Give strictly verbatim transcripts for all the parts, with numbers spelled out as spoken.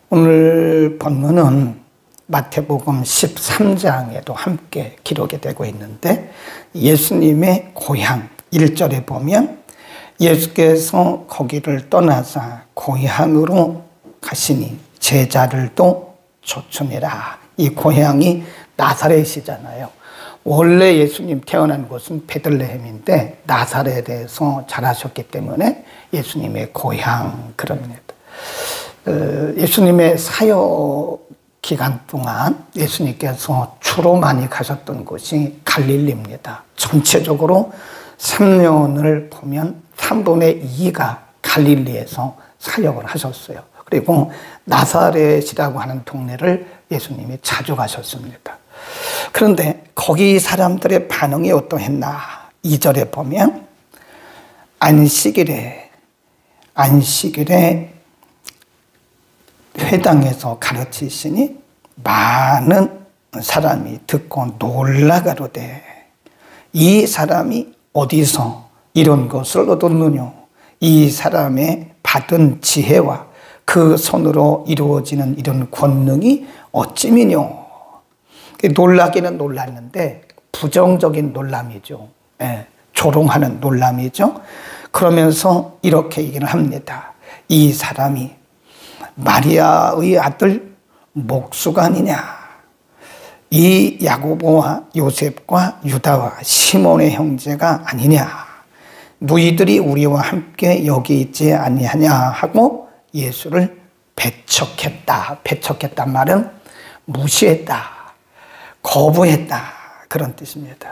오늘 본문은 마태복음 십삼 장에도 함께 기록이 되고 있는데 예수님의 고향 일 절에 보면 예수께서 거기를 떠나사 고향으로 가시니 제자들도 쫓으니라. 이 고향이 나사렛이잖아요. 원래 예수님 태어난 곳은 베들레헴인데 나사렛에서 자라셨기 때문에 예수님의 고향 그럽니다. 예수님의 사역 기간 동안 예수님께서 주로 많이 가셨던 곳이 갈릴리입니다. 전체적으로 삼 년을 보면 삼분의 이가 갈릴리에서 사역을 하셨어요. 그리고 나사렛이라고 하는 동네를 예수님이 자주 가셨습니다. 그런데 거기 사람들의 반응이 어떠했나? 이 절에 보면 안식일에 안식일에 회당에서 가르치시니 많은 사람이 듣고 놀라가로되 이 사람이 어디서 이런 것을 얻었느냐? 이 사람의 받은 지혜와 그 손으로 이루어지는 이런 권능이 어찌미뇨? 놀라기는 놀랐는데 부정적인 놀람이죠. 예, 조롱하는 놀람이죠. 그러면서 이렇게 얘기를 합니다. 이 사람이 마리아의 아들 목수가 아니냐? 이 야고보와 요셉과 유다와 시몬의 형제가 아니냐? 너희들이 우리와 함께 여기 있지 아니하냐? 하고 예수를 배척했다. 배척했단 말은 무시했다. 거부했다. 그런 뜻입니다.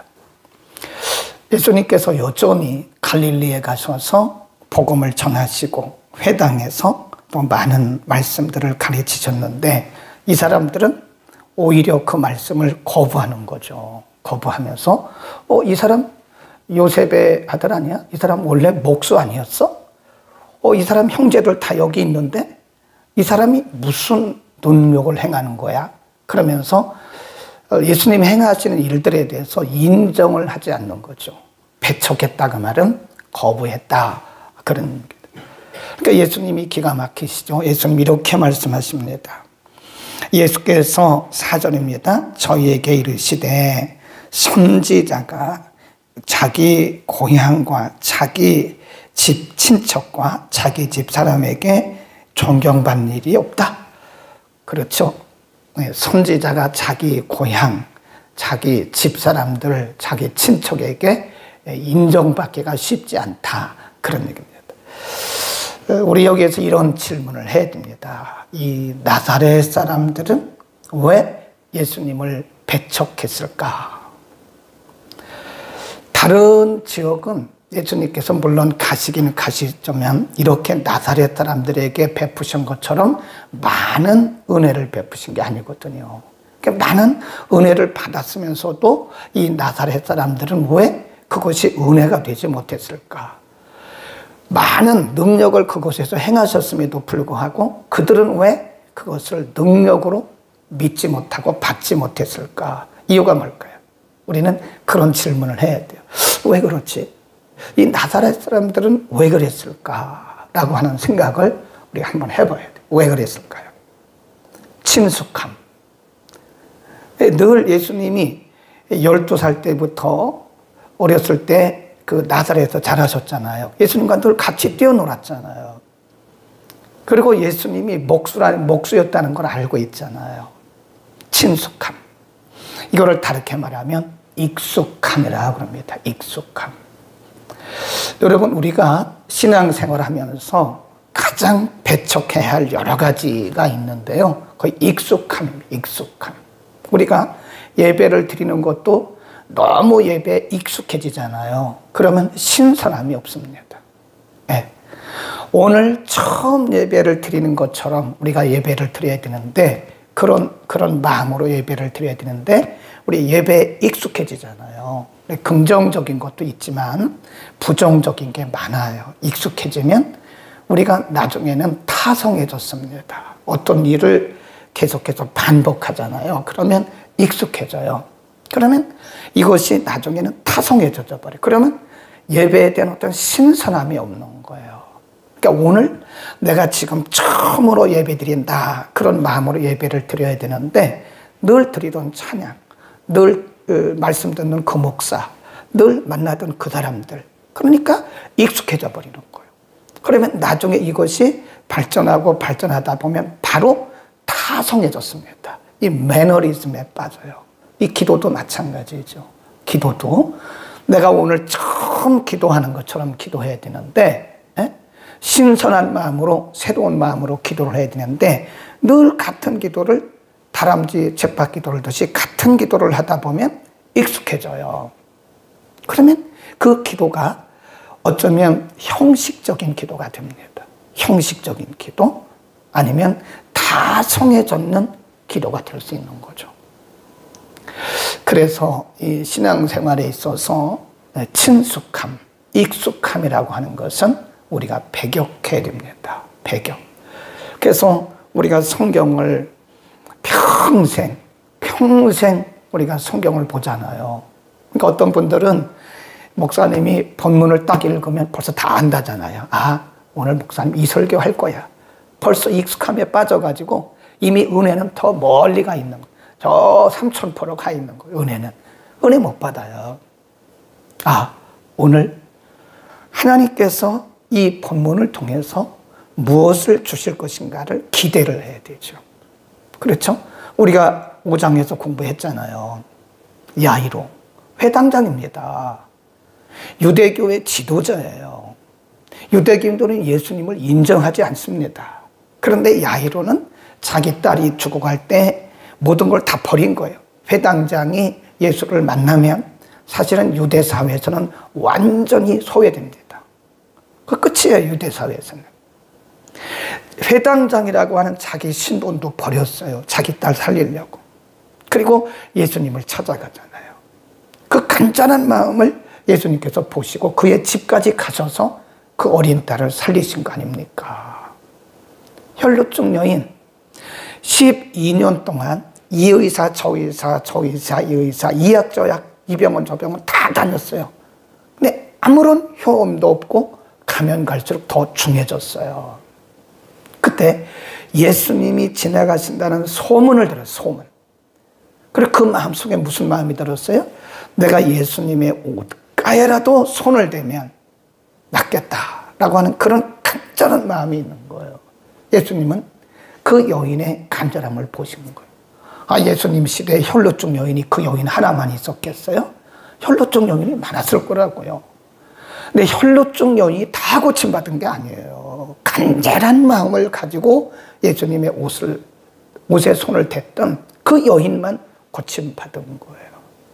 예수님께서 여전히 갈릴리에 가셔서 복음을 전하시고 회당에서 또 많은 말씀들을 가르치셨는데 이 사람들은 오히려 그 말씀을 거부하는 거죠. 거부하면서 어, 이 사람 요셉의 아들 아니야? 이 사람 원래 목수 아니었어? 어, 이 사람 형제들 다 여기 있는데 이 사람이 무슨 능력을 행하는 거야? 그러면서 예수님이 행하시는 일들에 대해서 인정을 하지 않는 거죠. 배척했다 그 말은 거부했다 그런. 그러니까 예수님이 기가 막히시죠. 예수님 이렇게 말씀하십니다. 예수께서 사 절입니다. 저희에게 이르시되 선지자가 자기 고향과 자기 집 친척과 자기 집 사람에게 존경받는 일이 없다. 그렇죠. 선지자가 자기 고향, 자기 집 사람들, 자기 친척에게 인정받기가 쉽지 않다. 그런 얘기입니다. 우리 여기에서 이런 질문을 해야 됩니다. 이 나사렛 사람들은 왜 예수님을 배척했을까? 다른 지역은 예수님께서 물론 가시긴 가시지만 이렇게 나사렛 사람들에게 베푸신 것처럼 많은 은혜를 베푸신 게 아니거든요. 그러니까 많은 은혜를 받았으면서도 이 나사렛 사람들은 왜 그것이 은혜가 되지 못했을까? 많은 능력을 그곳에서 행하셨음에도 불구하고 그들은 왜 그것을 능력으로 믿지 못하고 받지 못했을까? 이유가 뭘까요? 우리는 그런 질문을 해야 돼요. 왜 그렇지? 이 나사렛 사람들은 왜 그랬을까? 라고 하는 생각을 우리가 한번 해봐야 돼요. 왜 그랬을까요? 친숙함. 늘 예수님이 열두 살 때부터 어렸을 때 그 나사렛에서 자라셨잖아요. 예수님과 늘 같이 뛰어놀았잖아요. 그리고 예수님이 목수라, 목수였다는 걸 알고 있잖아요. 친숙함. 이거를 다르게 말하면 익숙함이라고 합니다. 익숙함. 여러분, 우리가 신앙생활을 하면서 가장 배척해야 할 여러 가지가 있는데요. 거의 익숙함입니다. 익숙함. 우리가 예배를 드리는 것도 너무 예배에 익숙해지잖아요. 그러면 신선함이 없습니다. 네. 오늘 처음 예배를 드리는 것처럼 우리가 예배를 드려야 되는데 그런, 그런 마음으로 예배를 드려야 되는데 우리 예배에 익숙해지잖아요. 긍정적인 것도 있지만 부정적인 게 많아요. 익숙해지면 우리가 나중에는 타성해졌습니다. 어떤 일을 계속해서 반복하잖아요. 그러면 익숙해져요. 그러면 이것이 나중에는 타성해져 버려요. 그러면 예배에 대한 어떤 신선함이 없는 거예요. 그러니까 오늘 내가 지금 처음으로 예배 드린다. 그런 마음으로 예배를 드려야 되는데 늘 드리던 찬양, 늘 말씀 듣는 그 목사, 늘 만나던 그 사람들. 그러니까 익숙해져 버리는 거예요. 그러면 나중에 이것이 발전하고 발전하다 보면 바로 타성해졌습니다. 이 매너리즘에 빠져요. 이 기도도 마찬가지죠. 기도도 내가 오늘 처음 기도하는 것처럼 기도해야 되는데 에? 신선한 마음으로 새로운 마음으로 기도를 해야 되는데 늘 같은 기도를 다람쥐 쳇밭 기도를 듯이 같은 기도를 하다 보면 익숙해져요. 그러면 그 기도가 어쩌면 형식적인 기도가 됩니다. 형식적인 기도 아니면 다 성해졌는 기도가 될 수 있는 거죠. 그래서 이 신앙생활에 있어서 친숙함, 익숙함이라고 하는 것은 우리가 배격해야 됩니다. 배격. 그래서 우리가 성경을 평생, 평생 우리가 성경을 보잖아요. 그러니까 어떤 분들은 목사님이 본문을 딱 읽으면 벌써 다 안다잖아요. 아, 오늘 목사님 이 설교 할 거야. 벌써 익숙함에 빠져가지고 이미 은혜는 더 멀리 가 있는 거예요. 저 삼천포로 가 있는 거예요. 은혜는. 은혜 못 받아요. 아, 오늘 하나님께서 이 본문을 통해서 무엇을 주실 것인가를 기대를 해야 되죠. 그렇죠? 우리가 오 장에서 공부했잖아요. 야이로. 회당장입니다. 유대교의 지도자예요. 유대교인들은 예수님을 인정하지 않습니다. 그런데 야이로는 자기 딸이 죽어갈 때 모든 걸 다 버린 거예요. 회당장이 예수를 만나면 사실은 유대 사회에서는 완전히 소외됩니다. 그 끝이에요, 유대 사회에서는. 회당장이라고 하는 자기 신분도 버렸어요. 자기 딸 살리려고. 그리고 예수님을 찾아가잖아요. 그 간절한 마음을 예수님께서 보시고 그의 집까지 가셔서 그 어린 딸을 살리신 거 아닙니까? 혈루증 여인 십이 년 동안 이 의사 저 의사 저 의사 이 의사 이약 저약 이 병원 저 병원 다 다녔어요. 근데 아무런 효험도 없고 가면 갈수록 더 중해졌어요. 그때 예수님이 지나가신다는 소문을 들었어요. 소문. 그리고 그 마음속에 무슨 마음이 들었어요? 내가 예수님의 옷가에라도 손을 대면 낫겠다라고 하는 그런 간절한 마음이 있는 거예요. 예수님은 그 여인의 간절함을 보신 거예요. 아, 예수님 시대에 혈루증 여인이 그 여인 하나만 있었겠어요? 혈루증 여인이 많았을 거라고요. 근데 혈루증 여인이 다 고침받은 게 아니에요. 간절한 마음을 가지고 예수님의 옷을, 옷에 손을 댔던 그 여인만 고침받은 거예요.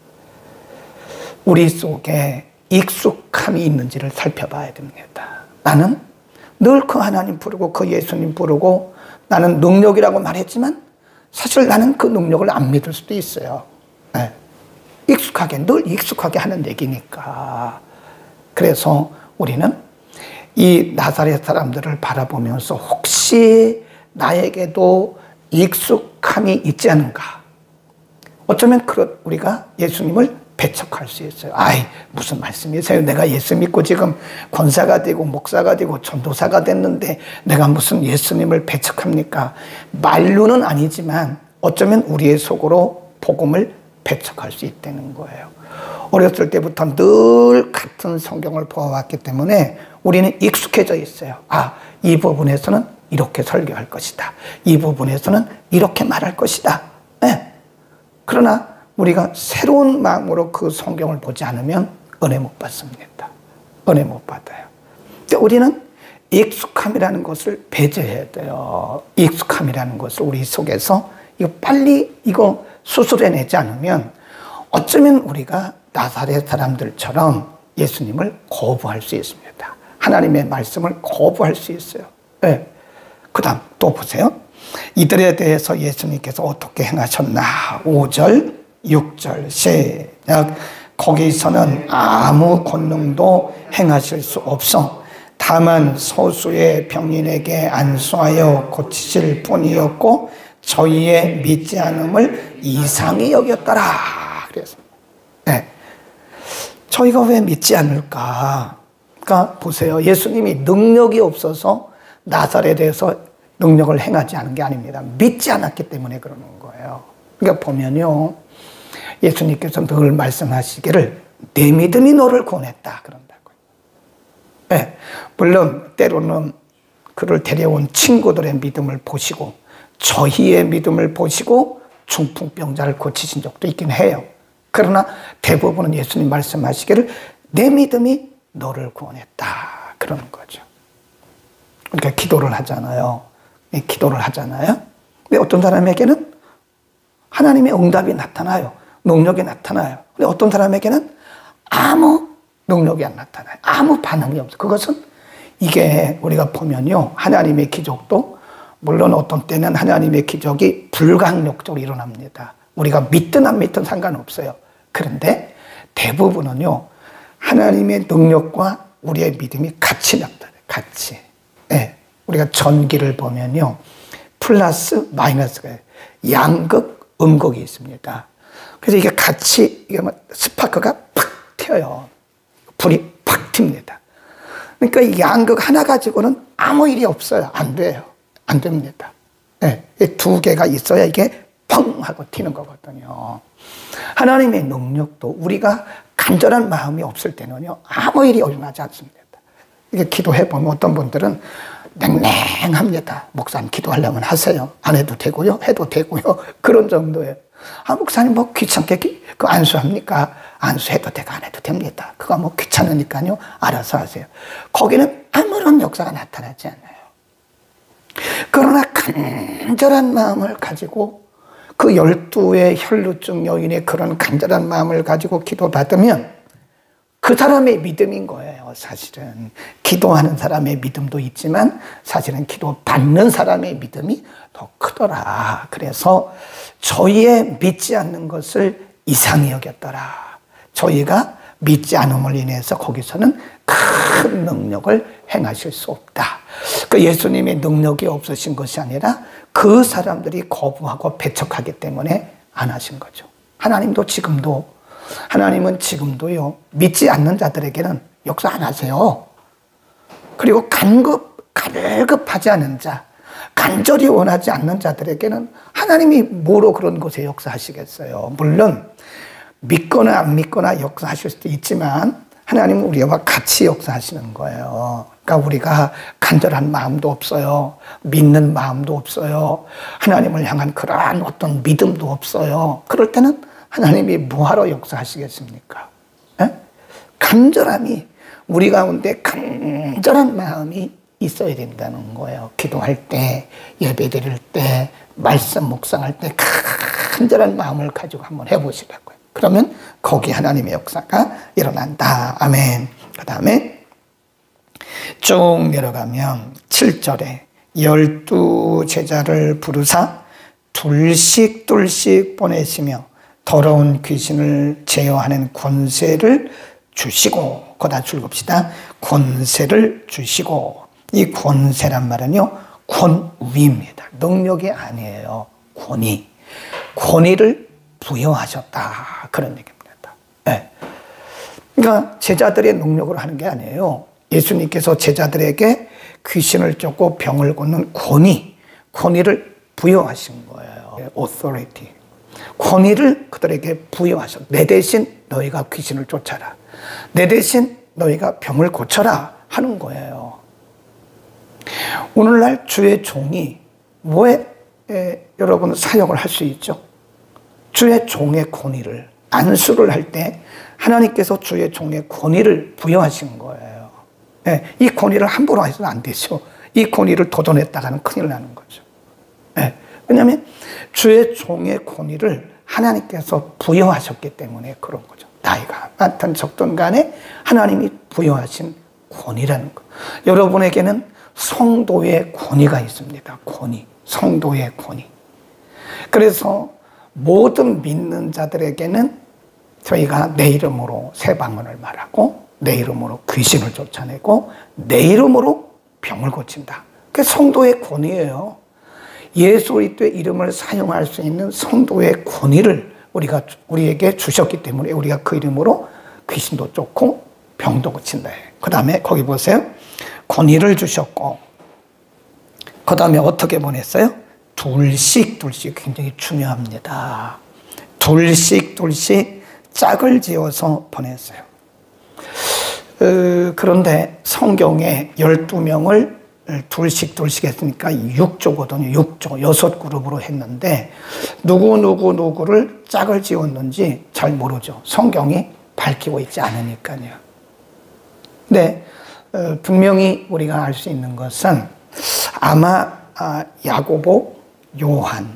우리 속에 익숙함이 있는지를 살펴봐야 됩니다. 나는 늘 그 하나님 부르고 그 예수님 부르고 나는 능력이라고 말했지만 사실 나는 그 능력을 안 믿을 수도 있어요. 네. 익숙하게, 늘 익숙하게 하는 얘기니까. 그래서 우리는 이 나사렛 사람들을 바라보면서 혹시 나에게도 익숙함이 있지 않은가. 어쩌면 그런 우리가 예수님을 배척할 수 있어요. 아이, 무슨 말씀이세요? 내가 예수 믿고 지금 권사가 되고 목사가 되고 전도사가 됐는데 내가 무슨 예수님을 배척합니까? 말로는 아니지만 어쩌면 우리의 속으로 복음을 배척할 수 있다는 거예요. 어렸을 때부터 늘 같은 성경을 보아왔기 때문에 우리는 익숙해져 있어요. 아, 이 부분에서는 이렇게 설교할 것이다. 이 부분에서는 이렇게 말할 것이다. 네. 그러나 우리가 새로운 마음으로 그 성경을 보지 않으면 은혜 못 받습니다. 은혜 못 받아요. 근데 우리는 익숙함이라는 것을 배제해야 돼요. 익숙함이라는 것을 우리 속에서 이거 빨리 이거 수술해내지 않으면 어쩌면 우리가 나사렛 사람들처럼 예수님을 거부할 수 있습니다. 하나님의 말씀을 거부할 수 있어요. 네. 그 다음 또 보세요. 이들에 대해서 예수님께서 어떻게 행하셨나. 오 절 육 절 시작. 거기서는 아무 권능도 행하실 수 없어 다만 소수의 병인에게 안수하여 고치실 뿐이었고 저희의 믿지 않음을 이상히 여겼더라. 그래서 네. 저희가 왜 믿지 않을까? 그러니까 보세요. 예수님이 능력이 없어서 나사렛에서 능력을 행하지 않은 게 아닙니다. 믿지 않았기 때문에 그러는 거예요. 그러니까 보면요, 예수님께서 늘 말씀하시기를 내 믿음이 너를 구원했다 그런다고요. 네, 물론 때로는 그를 데려온 친구들의 믿음을 보시고 저희의 믿음을 보시고 중풍병자를 고치신 적도 있긴 해요. 그러나 대부분은 예수님 말씀하시기를 내 믿음이 너를 구원했다 그러는 거죠. 그러니까 기도를 하잖아요. 기도를 하잖아요. 근데 어떤 사람에게는 하나님의 응답이 나타나요. 능력이 나타나요. 근데 어떤 사람에게는 아무 능력이 안 나타나요. 아무 반응이 없어요. 그것은 이게 우리가 보면요, 하나님의 기적도 물론 어떤 때는 하나님의 기적이 불가항력적으로 일어납니다. 우리가 믿든 안 믿든 상관없어요. 그런데 대부분은요, 하나님의 능력과 우리의 믿음이 같이 나타나요. 같이. 네. 우리가 전기를 보면요, 플러스 마이너스가 양극, 음극이 있습니다. 그래서 이게 같이 이게 스파크가 팍 튀어요. 불이 팍 튑니다. 그러니까 이 양극 하나 가지고는 아무 일이 없어요. 안 돼요. 안 됩니다. 네. 두 개가 있어야 이게 펑 하고 튀는 거거든요. 하나님의 능력도 우리가 간절한 마음이 없을 때는요, 아무 일이 일어나지 않습니다. 이게 기도해보면 어떤 분들은 냉랭합니다. 목사님 기도하려면 하세요. 안 해도 되고요. 해도 되고요. 그런 정도예요. 아, 목사님 뭐 귀찮게 그 안수합니까? 안수해도 되고 안 해도 됩니다. 그거 뭐 귀찮으니까요. 알아서 하세요. 거기는 아무런 역사가 나타나지 않아요. 그러나 간절한 마음을 가지고 그 열두의 혈루증 여인의 그런 간절한 마음을 가지고 기도받으면 그 사람의 믿음인 거예요. 사실은 기도하는 사람의 믿음도 있지만 사실은 기도받는 사람의 믿음이 더 크더라. 그래서 저희의 믿지 않는 것을 이상히 여겼더라. 저희가 믿지 않음을 인해서 거기서는 큰 능력을 행하실 수 없다. 그 예수님의 능력이 없으신 것이 아니라 그 사람들이 거부하고 배척하기 때문에 안 하신 거죠. 하나님도 지금도 하나님은 지금도요, 믿지 않는 자들에게는 역사 안 하세요. 그리고 간급, 갈급하지 않은 자, 간절히 원하지 않는 자들에게는 하나님이 뭐로 그런 곳에 역사하시겠어요. 물론 믿거나 안 믿거나 역사하실 수도 있지만 하나님은 우리와 같이 역사하시는 거예요. 그러니까 우리가 간절한 마음도 없어요. 믿는 마음도 없어요. 하나님을 향한 그러한 어떤 믿음도 없어요. 그럴 때는 하나님이 뭐하러 역사하시겠습니까? 에? 간절함이, 우리 가운데 간절한 마음이 있어야 된다는 거예요. 기도할 때, 예배 드릴 때, 말씀 묵상할 때 간절한 마음을 가지고 한번 해보시라고요. 그러면 거기 하나님의 역사가 일어난다. 아멘. 그 다음에 쭉 내려가면 칠 절에 열두 제자를 부르사 둘씩 둘씩 보내시며 더러운 귀신을 제어하는 권세를 주시고, 거다 줄겁시다. 권세를 주시고, 이 권세란 말은요, 권위입니다. 능력이 아니에요. 권위. 권위를 부여하셨다. 그런 얘기입니다. 네. 그러니까 제자들의 능력으로 하는 게 아니에요. 예수님께서 제자들에게 귀신을 쫓고 병을 고는 권위, 권위를 부여하신 거예요. authority. 권위를 그들에게 부여하셨. 내 대신 너희가 귀신을 쫓아라. 내 대신 너희가 병을 고쳐라 하는 거예요. 오늘날 주의 종이 왜 에, 여러분 사역을 할 수 있죠? 주의 종의 권위를, 안수를 할 때 하나님께서 주의 종의 권위를 부여하신 거예요. 네, 이 권위를 함부로 해서는 안 되죠. 이 권위를 도전했다가는 큰일 나는 거죠. 네, 왜냐하면 주의 종의 권위를 하나님께서 부여하셨기 때문에 그런 거죠. 나이가 많든 적든 간에 하나님이 부여하신 권위라는 거. 여러분에게는 성도의 권위가 있습니다. 권위. 성도의 권위. 그래서 모든 믿는 자들에게는 저희가 내 이름으로 새 방언을 말하고 내 이름으로 귀신을 쫓아내고 내 이름으로 병을 고친다. 그게 성도의 권위예요. 예수 그리스도의 이름을 사용할 수 있는 성도의 권위를 우리가 우리에게 주셨기 때문에 우리가 그 이름으로 귀신도 쫓고 병도 고친다. 그 다음에 거기 보세요. 권위를 주셨고, 그 다음에 어떻게 보냈어요? 둘씩 둘씩 굉장히 중요합니다. 둘씩 둘씩 짝을 지어서 보냈어요. 어, 그런데 성경에 열두 명을 둘씩 둘씩 했으니까 육 조거든요. 육 조, 여섯 그룹으로 했는데 누구 누구 누구를 짝을 지었는지 잘 모르죠. 성경이 밝히고 있지 않으니까요. 근데 어, 분명히 우리가 알 수 있는 것은 아마 아, 야고보, 요한,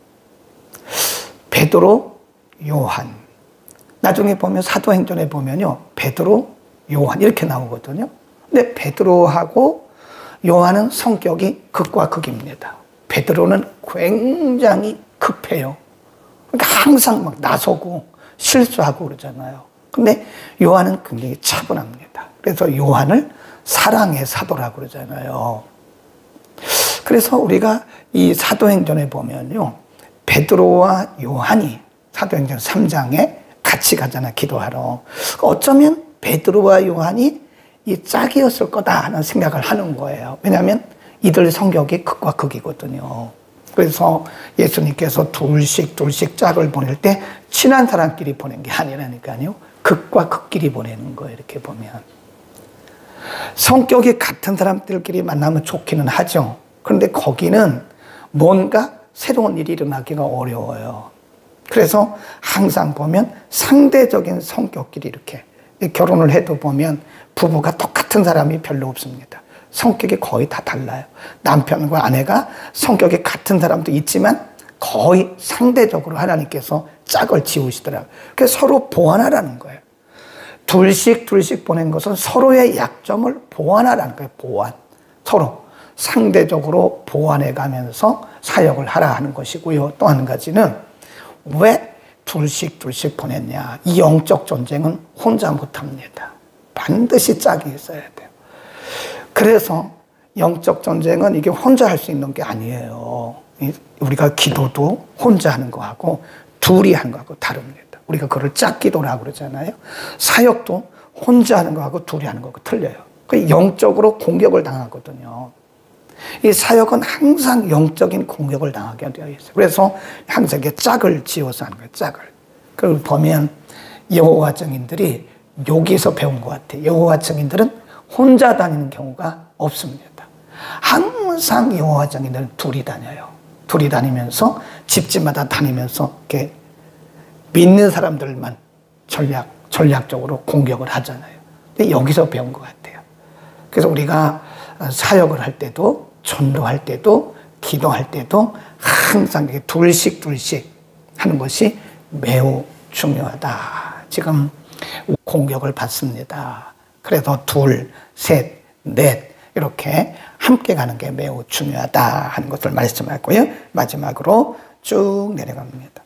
베드로, 요한. 나중에 보면 사도행전에 보면요, 베드로, 요한 이렇게 나오거든요. 근데 베드로하고 요한은 성격이 극과 극입니다. 베드로는 굉장히 급해요. 그러니까 항상 막 나서고 실수하고 그러잖아요. 근데 요한은 굉장히 차분합니다. 그래서 요한을 사랑의 사도라고 그러잖아요. 그래서 우리가 이 사도행전에 보면요, 베드로와 요한이 사도행전 삼 장에 같이 가잖아요, 기도하러. 어쩌면 베드로와 요한이 이 짝이었을 거다 하는 생각을 하는 거예요. 왜냐하면 이들 성격이 극과 극이거든요. 그래서 예수님께서 둘씩 둘씩 짝을 보낼 때 친한 사람끼리 보낸 게 아니라니까요. 극과 극끼리 보내는 거예요, 이렇게 보면. 성격이 같은 사람들끼리 만나면 좋기는 하죠. 그런데 거기는 뭔가 새로운 일이 일어나기가 어려워요. 그래서 항상 보면 상대적인 성격끼리 이렇게 결혼을 해도 보면 부부가 똑같은 사람이 별로 없습니다. 성격이 거의 다 달라요. 남편과 아내가 성격이 같은 사람도 있지만 거의 상대적으로 하나님께서 짝을 지으시더라고요. 그래서 서로 보완하라는 거예요. 둘씩 둘씩 보낸 것은 서로의 약점을 보완하라는 거예요. 보완. 서로 상대적으로 보완해 가면서 사역을 하라 하는 것이고요. 또 한 가지는 왜 둘씩 둘씩 보냈냐. 이 영적 전쟁은 혼자 못합니다. 반드시 짝이 있어야 돼요. 그래서 영적 전쟁은 이게 혼자 할 수 있는 게 아니에요. 우리가 기도도 혼자 하는 거하고 둘이 하는 거하고 다릅니다. 우리가 그걸 짝기도라고 그러잖아요. 사역도 혼자 하는 거하고 둘이 하는 거하고 틀려요. 영적으로 공격을 당하거든요. 이 사역은 항상 영적인 공격을 당하게 되어 있어요. 그래서 항상 이렇게 짝을 지어서 하는 거예요. 짝을. 그걸 보면 여호와 증인들이 여기서 배운 것 같아요. 여호와 증인들은 혼자 다니는 경우가 없습니다. 항상 여호와 증인들은 둘이 다녀요. 둘이 다니면서 집집마다 다니면서 이렇게 믿는 사람들만 전략, 전략적으로 공격을 하잖아요. 근데 여기서 배운 것 같아요. 그래서 우리가 사역을 할 때도, 전도할 때도, 기도할 때도 항상 이렇게 둘씩 둘씩 하는 것이 매우 중요하다. 지금 공격을 받습니다. 그래서 둘, 셋, 넷 이렇게 함께 가는 게 매우 중요하다 하는 것을 말씀하고요. 마지막으로 쭉 내려갑니다.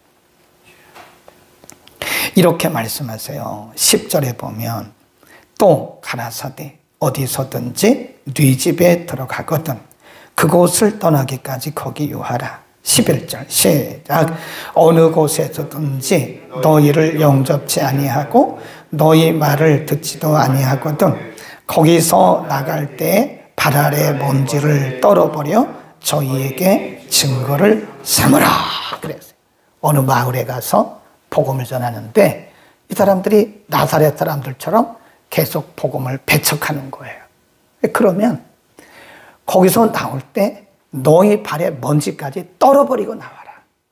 이렇게 말씀하세요. 십 절에 보면 또 가라사대 어디서든지 네 집에 들어가거든 그곳을 떠나기까지 거기 유하라. 십일 절 시작. 어느 곳에서든지 너희를 영접치 아니하고 너희 말을 듣지도 아니하거든 거기서 나갈 때 발 아래 먼지를 떨어버려 저희에게 증거를 삼으라. 그랬어요. 어느 마을에 가서 복음을 전하는데 이 사람들이 나사렛 사람들처럼 계속 복음을 배척하는 거예요. 그러면 거기서 나올 때 너희 발에 먼지까지 떨어버리고 나와라.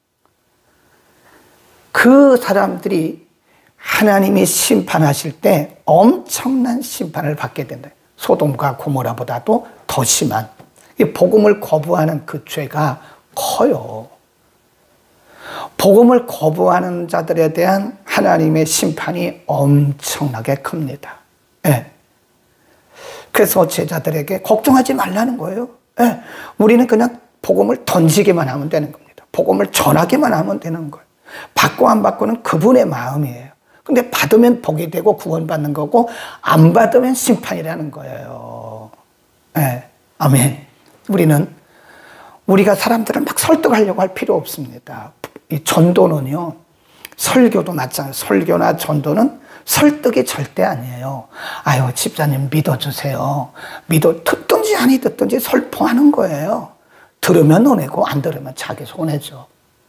그 사람들이 하나님이 심판하실 때 엄청난 심판을 받게 된다. 소돔과 고모라보다도 더 심한 이 복음을 거부하는 그 죄가 커요. 복음을 거부하는 자들에 대한 하나님의 심판이 엄청나게 큽니다. 네. 그래서 제자들에게 걱정하지 말라는 거예요. 네. 우리는 그냥 복음을 던지기만 하면 되는 겁니다. 복음을 전하기만 하면 되는 거예요. 받고 안 받고는 그분의 마음이에요. 근데 받으면 복이 되고 구원받는 거고 안 받으면 심판이라는 거예요. 네. 아멘. 우리는 우리가 사람들을 막 설득하려고 할 필요 없습니다. 이 전도는요, 설교도 마찬가지예요. 설교나 전도는 설득이 절대 아니에요. 아유, 집사님 믿어주세요. 믿어, 듣든지 아니 듣든지 설포하는 거예요. 들으면 은혜고 안 들으면 자기 손해죠.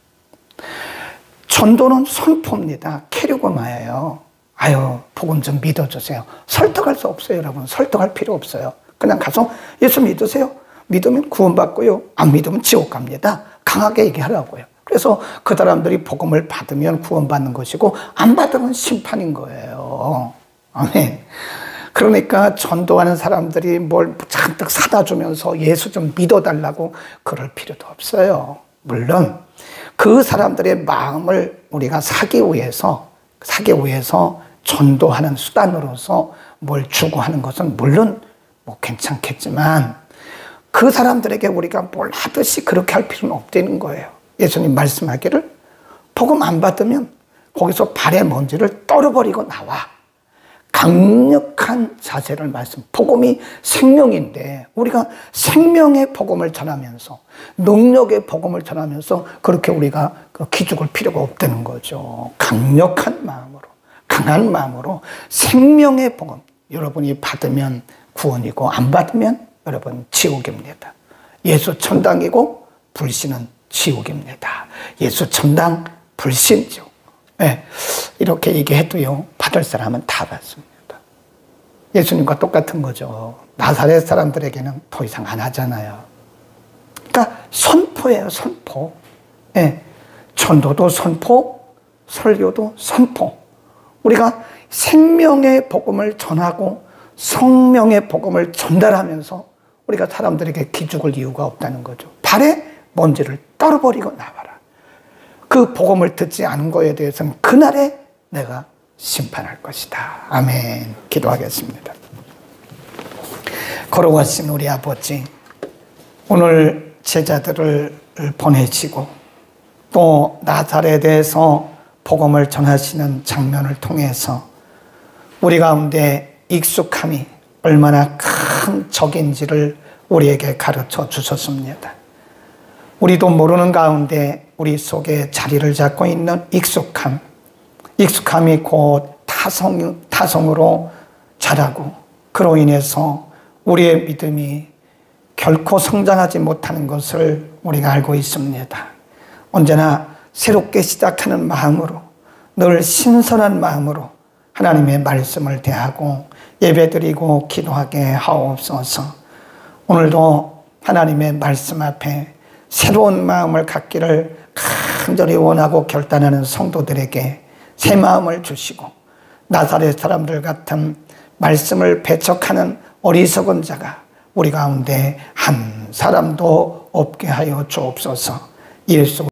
전도는 선포입니다. 캐리고마예요. 아유, 복음 좀 믿어주세요. 설득할 수 없어요, 여러분. 설득할 필요 없어요. 그냥 가서 예수 믿으세요. 믿으면 구원받고요. 안 믿으면 지옥 갑니다. 강하게 얘기하라고요. 그래서 그 사람들이 복음을 받으면 구원받는 것이고 안 받으면 심판인 거예요. 아멘. 그러니까 전도하는 사람들이 뭘 잔뜩 사다 주면서 예수 좀 믿어달라고 그럴 필요도 없어요. 물론 그 사람들의 마음을 우리가 사기 위해서 사기 위해서 전도하는 수단으로서 뭘 주고 하는 것은 물론 뭐 괜찮겠지만 그 사람들에게 우리가 뭘 하듯이 그렇게 할 필요는 없다는 거예요. 예수님 말씀하기를 복음 안 받으면 거기서 발의 먼지를 떨어버리고 나와. 강력한 자세를 말씀. 복음이 생명인데 우리가 생명의 복음을 전하면서 능력의 복음을 전하면서 그렇게 우리가 기죽을 필요가 없다는 거죠. 강력한 마음으로 강한 마음으로 생명의 복음 여러분이 받으면 구원이고 안 받으면 여러분 지옥입니다. 예수 천당이고 불신은 지옥입니다. 예수 천당 불신 지옥. 네, 이렇게 얘기해도요 받을 사람은 다 받습니다. 예수님과 똑같은 거죠. 나사렛 사람들에게는 더 이상 안 하잖아요. 그러니까 선포예요, 선포. 네, 전도도 선포, 설교도 선포. 우리가 생명의 복음을 전하고 성령의 복음을 전달하면서 우리가 사람들에게 기죽을 이유가 없다는 거죠. 발에 먼지를 떨어버리고 나와라. 그 복음을 듣지 않은 거에 대해서는 그날에 내가 심판할 것이다. 아멘. 기도하겠습니다. 걸어가신 우리 아버지, 오늘 제자들을 보내시고 또 나사렛에서 복음을 전하시는 장면을 통해서 우리 가운데 익숙함이 얼마나 큰 적인지를 우리에게 가르쳐 주셨습니다. 우리도 모르는 가운데 우리 속에 자리를 잡고 있는 익숙함, 익숙함이 곧 타성, 타성으로 자라고 그로 인해서 우리의 믿음이 결코 성장하지 못하는 것을 우리가 알고 있습니다. 언제나 새롭게 시작하는 마음으로 늘 신선한 마음으로 하나님의 말씀을 대하고 예배드리고 기도하게 하옵소서. 오늘도 하나님의 말씀 앞에 새로운 마음을 갖기를 간절히 원하고 결단하는 성도들에게 새 마음을 주시고 나사렛 사람들 같은 말씀을 배척하는 어리석은 자가 우리 가운데 한 사람도 없게 하여 주옵소서. 예수